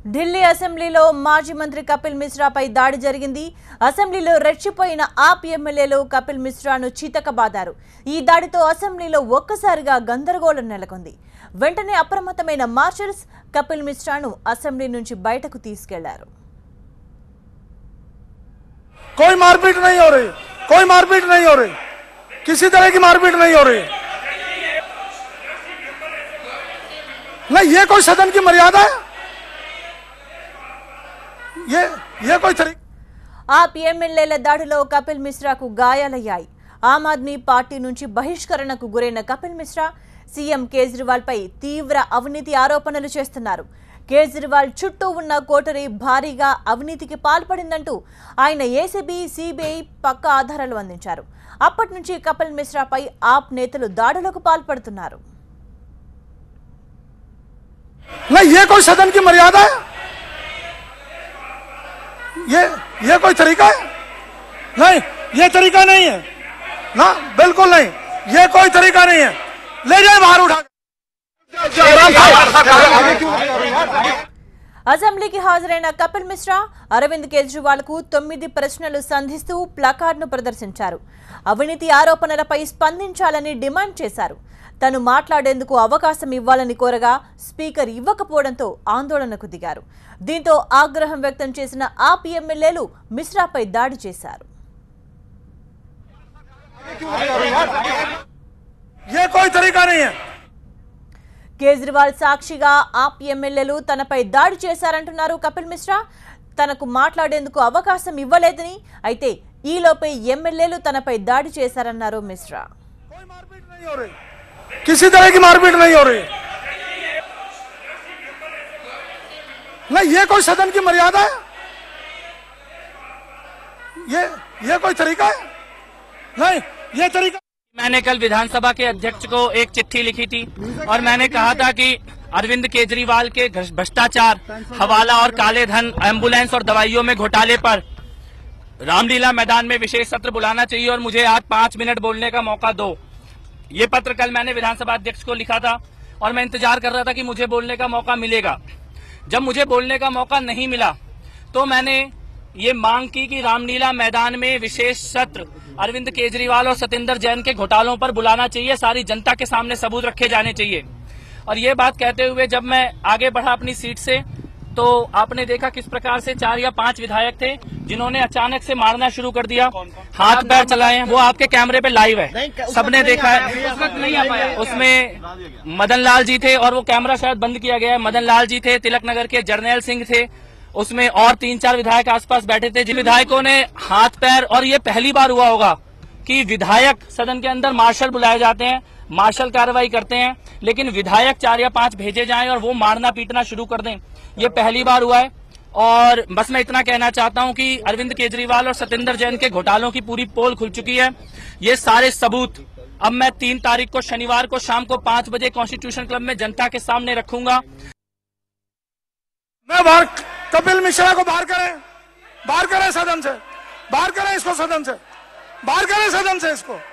ఢిల్లీ అసెంబ్లీలో మాజీ మంత్రి కపిల్ మిశ్రాపై దాడి జరిగింది. అసెంబ్లీలో రెచ్చిపోయిన ఆప్ ఎమ్మెల్యేలు కపిల్ మిశ్రాను చితకబాదారు. ఈ దాడితో అసెంబ్లీలో ఒక్కసారిగా గందరగోళం నెలకొంది. వెంటనే అప్రమత్తమైన మార్షల్స్ కపిల్ మిశ్రాను అసెంబ్లీ నుంచి బయటకు తీసుకెళ్లారు. कोई मारपीट नहीं हो रही, कोई मारपीट नहीं हो रही, किसी तरह की मारपीट नहीं हो रही। नहीं, ये कोई सदन की मर्यादा है? ये कोई तरीका? ఆప్ ఎమ్మెల్యేల దాడిలో కపిల్ మిశ్రాకు గాయాలయ్యాయి. ఆమ్ ఆద్మీ పార్టీ నుంచి బహిష్కరణకు గురైన కపిల్ మిశ్రా సీఎం కేజ్రీవాల్ పై తీవ్ర అవినీతి ఆరోపణలు చేస్తున్నారు. కేజ్రీవాల్ చుట్టూ ఉన్న కోటరీ భారీగా అవినీతికి పాల్పడిందంటూ ఆయన ఏసీబీ, సిబిఐ పక్కా ఆధారాలు అందించారు. అప్పటి నుంచి కపిల్ మిశ్రాపై ఆప్ నేతలు దాడులకు పాల్పడుతున్నారు. ये कोई सदन की मर्यादा है? ये कोई तरीका है? नहीं, ये तरीका नहीं है ना, बिल्कुल नहीं, ये कोई तरीका नहीं है। ले जाए बाहर उठा। అసెంబ్లీకి హాజరైన కపిల్ మిశ్రా అరవింద్ కేజ్రీవాల్ కు 9 ప్రశ్నలు సంధిస్తూ ప్లకార్డును ప్రదర్శించారు. అవినీతి ఆరోపణలపై స్పందించాలని డిమాండ్ చేశారు. తను మాట్లాడేందుకు అవకాశం ఇవ్వాలని కోరగా స్పీకర్ ఇవ్వకపోవడంతో ఆందోళనకు దిగారు. దీంతో ఆగ్రహం వ్యక్తం చేసిన ఆప్ ఎమ్మెల్యేలు మిశ్రాపై దాడి చేశారు. కేజ్రీవాల్ సాక్షిగా ఆప్ ఎమ్మెల్యేలు తనపై దాడి చేశారంటున్నారు కపిల్ మిశ్రా. తనకు మాట్లాడేందుకు అవకాశం ఇవ్వలేదని, అయితే ఈలోపే ఎమ్మెల్యేలు తనపై దాడి చేశారన్నారు మిశ్రా. किसी तरह की मारपीट नहीं हो रही। नहीं, ये कोई सदन की मर्यादा है? ये कोई तरीका है? नहीं, ये तरीका। मैंने कल विधानसभा के अध्यक्ष को एक चिट्ठी लिखी थी और मैंने कहा था कि अरविंद केजरीवाल के भ्रष्टाचार, हवाला और काले धन, एम्बुलेंस और दवाइयों में घोटाले पर रामलीला मैदान में विशेष सत्र बुलाना चाहिए और मुझे आज 5 मिनट बोलने का मौका दो। ये पत्र कल मैंने विधानसभा अध्यक्ष को लिखा था और मैं इंतजार कर रहा था कि मुझे बोलने का मौका मिलेगा। जब मुझे बोलने का मौका नहीं मिला तो मैंने ये मांग की कि रामलीला मैदान में विशेष सत्र अरविंद केजरीवाल और सतेंद्र जैन के घोटालों पर बुलाना चाहिए, सारी जनता के सामने सबूत रखे जाने चाहिए। और ये बात कहते हुए जब मैं आगे बढ़ा अपनी सीट से तो आपने देखा किस प्रकार से 4 या 5 विधायक थे जिन्होंने अचानक से मारना शुरू कर दिया, हाथ पैर चलाए हैं। वो आपके कैमरे पे लाइव है, सबने देखा है। उसमें मदन लाल जी थे और वो कैमरा शायद बंद किया गया है। मदन लाल जी थे, तिलक नगर के जर्नैल सिंह थे, उसमें और 3-4 विधायक आसपास बैठे थे। जिन विधायकों ने हाथ पैर, और ये पहली बार हुआ होगा कि विधायक सदन के अंदर मार्शल बुलाए जाते हैं, मार्शल कार्रवाई करते हैं, लेकिन विधायक 4 या 5 भेजे जाएं और वो मारना पीटना शुरू कर दें, ये पहली बार हुआ है। और बस मैं इतना कहना चाहता हूं कि अरविंद केजरीवाल और सतेंद्र जैन के घोटालों की पूरी पोल खुल चुकी है। ये सारे सबूत अब मैं 3 तारीख को शनिवार को शाम को 5 बजे कॉन्स्टिट्यूशन क्लब में जनता के सामने रखूंगा। मैं बाहर, कपिल मिश्रा को बाहर करें सदन से, बाहर करें इसको सदन से, बाहर करें सदन से इसको।